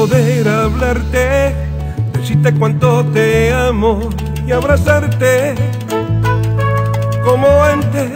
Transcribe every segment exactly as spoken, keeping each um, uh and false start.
poder hablarte, decirte cuánto te amo y abrazarte como antes.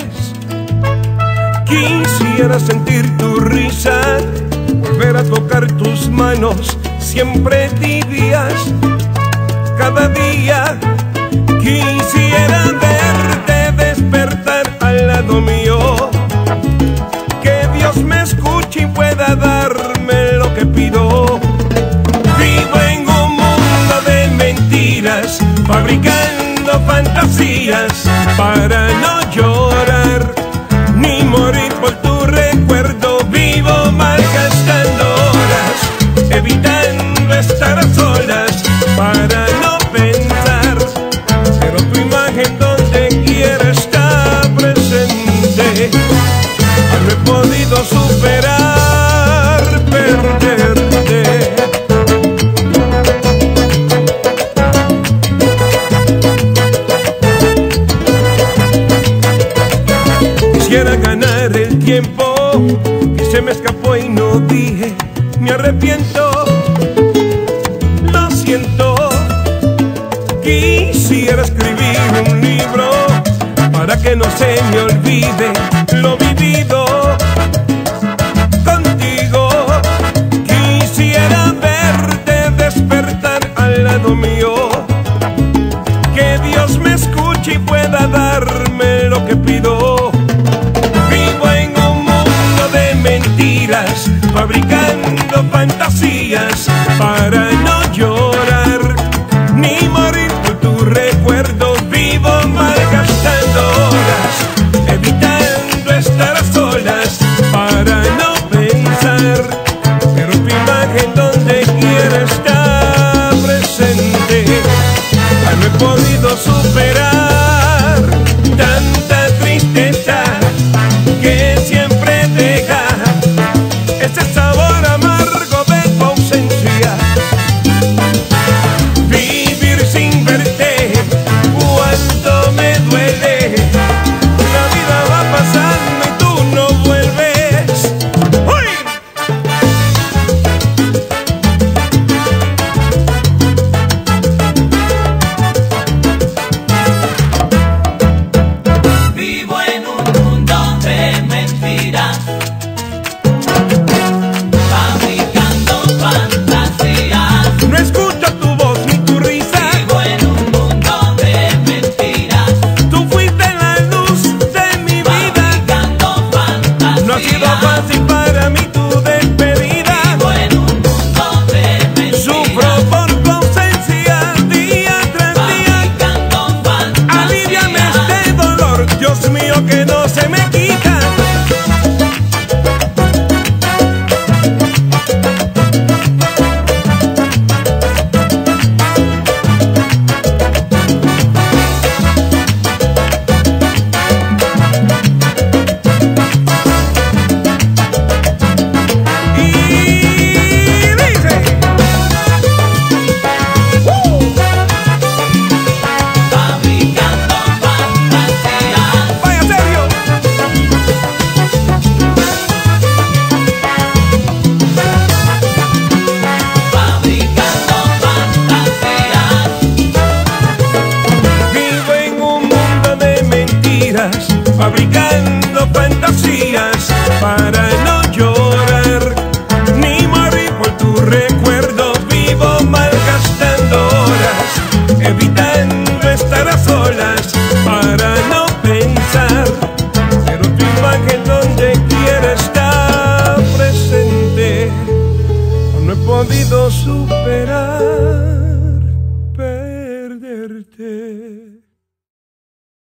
Quisiera sentir tu risa, volver a tocar tus manos, siempre tibias, cada día. Quisiera verte despertar al lado mío, que Dios me escuche y pueda darme lo que pido. Vivo en un mundo de mentiras, fabricando fantasías para no llorar ni morir por tu recuerdo. Vivo malgastando horas, evitando estar a solas para no pensar, pero tu imagen donde quiera está presente. No he podido superar perderte. Quisiera ganar el tiempo que se me escapó y no dije, me arrepiento, lo siento. Quisiera escribir un libro para que no se me olvide lo vivido contigo. Quisiera verte despertar al lado mío, que Dios me escuche y pueda darme lo que pido. Vivo en un mundo de mentiras, fabricando fantasías para no llorar ni morir por tu recuerdo. Vivo malgastando horas, evitando estar a solas para no pensar, pero tu imagen donde quiera está presente. No he podido superar tanta tristeza que siempre deja ese sabor amargo de tu ausencia. Vivir sin verte cuánto me duele, la vida va pasando y tú no vuelves. ¡Uy! Vivo en un mundo de mentiras, fabricando fantasías. No escucho tu voz ni tu risa. Vivo en un mundo de mentiras, Tú fuiste la luz de mi vida. fabricando fantasías. No ha sido fácil para mí tu despedida. Vivo en un mundo de mentiras, Sufro por tu ausencia día tras día. fabricando fantasías. Aliviame este dolor, Dios mío, que no se me quita. Y dice, ¡uh! Fabricando fantasías. Vaya serio. Fabricando fantasías. Vivo en un mundo de mentiras, fabricando fantasías para no llorar ni morir por tu recuerdo. Vivo malgastando horas, evitando estar a solas para no pensar, pero tu imagen donde quiera está presente. No he podido superar perderte.